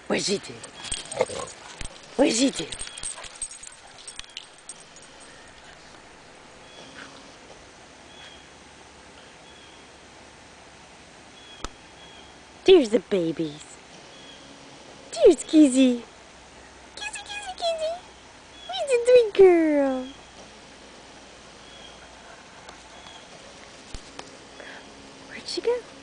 What'd she do? What'd she do? There's the babies. There's Kizzy. Kizzy, Kizzy, Kizzy. He's a sweet girl. Where'd she go?